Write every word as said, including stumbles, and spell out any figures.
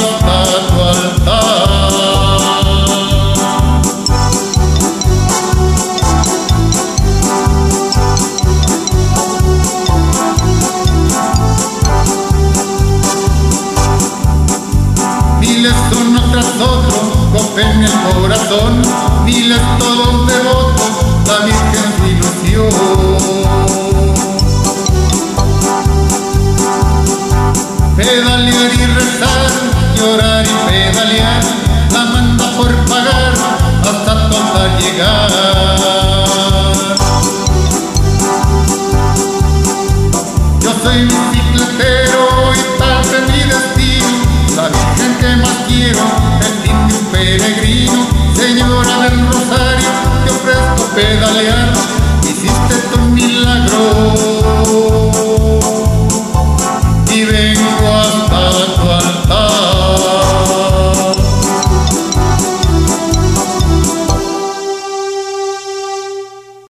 hasta tu altar. Miles uno tras otro copen el corazón, miles todos devotos, la Virgen su ilusión. Pedalear y rezar, llorar y pedalear, la manda por pagar hasta total llegar. Yo soy bicicletero y tal de mi destino, la Virgen que más quiero